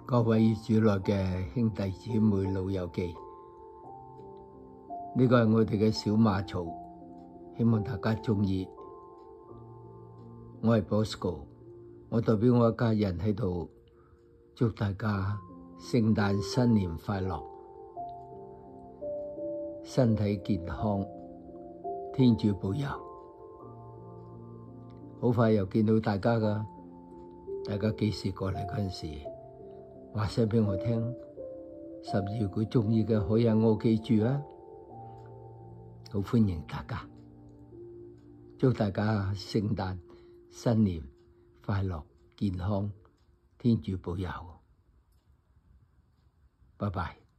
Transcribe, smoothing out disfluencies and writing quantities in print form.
各位主內嘅兄弟姊妹老友記，呢個係我哋嘅小馬槽，希望大家鍾意。我係 Bosco， 我代表我一家人喺度祝大家聖誕新年快樂，身體健康，天主保佑。好快又見到大家㗎，大家幾時過嚟嗰陣時，話聲俾我聽，12月佢鍾意嘅可以喺我屋企住啊，好歡迎大家，祝大家聖誕新年快樂健康，天主保佑，拜拜。